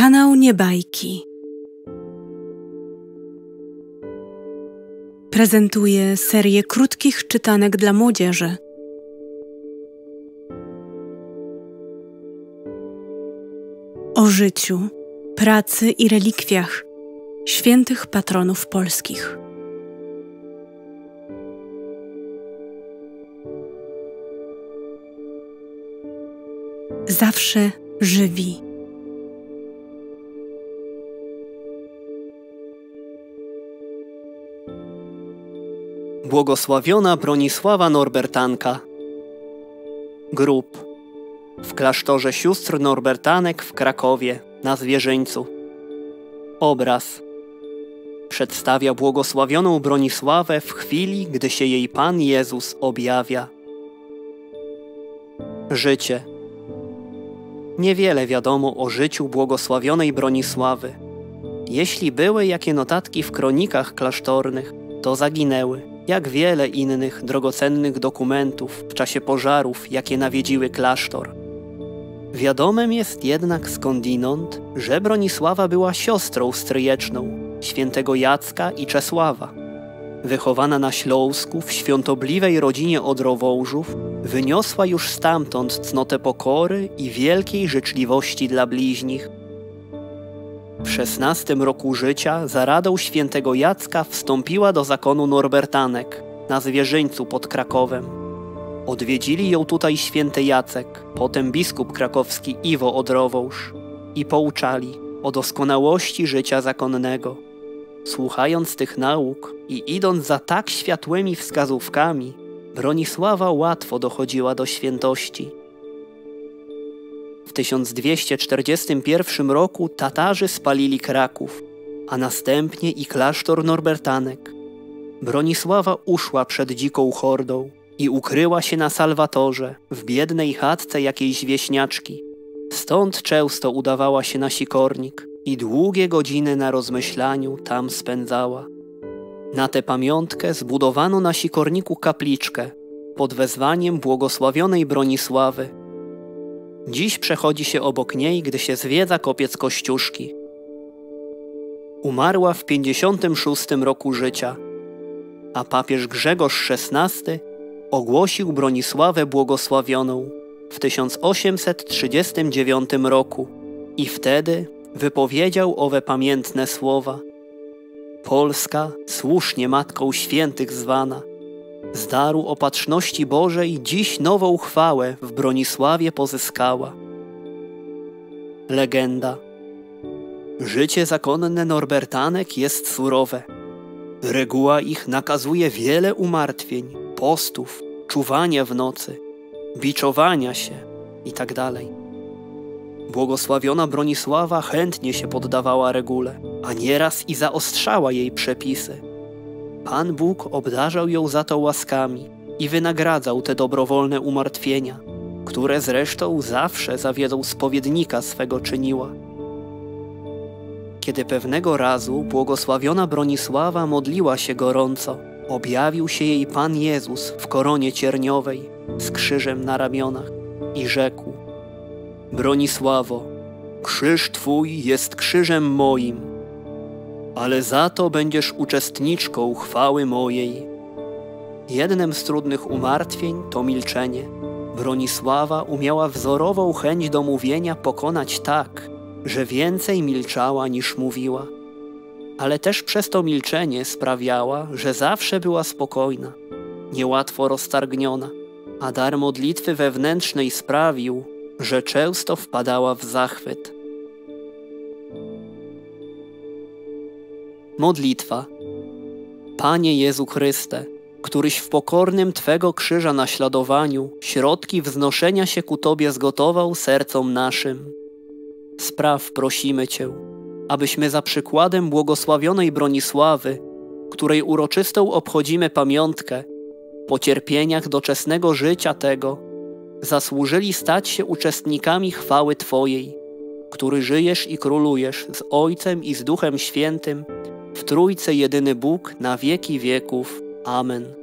Kanał Niebajki prezentuje serię krótkich czytanek dla młodzieży. O życiu, pracy i relikwiach świętych patronów polskich. Zawsze żywi. Błogosławiona Bronisława Norbertanka. Grób w klasztorze sióstr Norbertanek w Krakowie na Zwierzyńcu. Obraz przedstawia błogosławioną Bronisławę w chwili, gdy się jej Pan Jezus objawia. Życie. Niewiele wiadomo o życiu błogosławionej Bronisławy. Jeśli były jakie notatki w kronikach klasztornych, to zaginęły, jak wiele innych drogocennych dokumentów w czasie pożarów, jakie nawiedziły klasztor. Wiadomym jest jednak skądinąd, że Bronisława była siostrą stryjeczną świętego Jacka i Czesława. Wychowana na Śląsku w świątobliwej rodzinie Odrowołżów, wyniosła już stamtąd cnotę pokory i wielkiej życzliwości dla bliźnich. W 16 roku życia za radą świętego Jacka wstąpiła do zakonu Norbertanek na Zwierzyńcu pod Krakowem. Odwiedzili ją tutaj święty Jacek, potem biskup krakowski Iwo Odrowołż i pouczali o doskonałości życia zakonnego. Słuchając tych nauk i idąc za tak światłymi wskazówkami, Bronisława łatwo dochodziła do świętości. W 1241 roku Tatarzy spalili Kraków, a następnie i klasztor Norbertanek. Bronisława uszła przed dziką hordą i ukryła się na Salwatorze, w biednej chatce jakiejś wieśniaczki. Stąd często udawała się na Sikornik i długie godziny na rozmyślaniu tam spędzała. Na tę pamiątkę zbudowano na Sikorniku kapliczkę pod wezwaniem błogosławionej Bronisławy. Dziś przechodzi się obok niej, gdy się zwiedza kopiec Kościuszki. Umarła w 56 roku życia, a papież Grzegorz XVI ogłosił Bronisławę błogosławioną w 1839 roku i wtedy wypowiedział owe pamiętne słowa: Polska, słusznie Matką Świętych zwana, z daru opatrzności Bożej dziś nową chwałę w Bronisławie pozyskała. Legenda. Życie zakonne Norbertanek jest surowe. Reguła ich nakazuje wiele umartwień, postów, czuwania w nocy, biczowania się itd. Błogosławiona Bronisława chętnie się poddawała regule, a nieraz i zaostrzała jej przepisy. Pan Bóg obdarzał ją za to łaskami i wynagradzał te dobrowolne umartwienia, które zresztą zawsze za wiedzą spowiednika swego czyniła. Kiedy pewnego razu błogosławiona Bronisława modliła się gorąco, objawił się jej Pan Jezus w koronie cierniowej z krzyżem na ramionach i rzekł: Bronisławo, krzyż Twój jest krzyżem moim, ale za to będziesz uczestniczką chwały mojej. Jednym z trudnych umartwień to milczenie. Bronisława umiała wzorową chęć do mówienia pokonać tak, że więcej milczała niż mówiła. Ale też przez to milczenie sprawiała, że zawsze była spokojna, niełatwo roztargniona, a dar modlitwy wewnętrznej sprawił, że często wpadała w zachwyt. Modlitwa. Panie Jezu Chryste, któryś w pokornym Twego krzyża naśladowaniu środki wznoszenia się ku Tobie zgotował sercom naszym. Spraw, prosimy Cię, abyśmy za przykładem błogosławionej Bronisławy, której uroczystą obchodzimy pamiątkę, po cierpieniach doczesnego życia tego, zasłużyli stać się uczestnikami chwały Twojej, który żyjesz i królujesz z Ojcem i z Duchem Świętym, w Trójce jedyny Bóg na wieki wieków. Amen.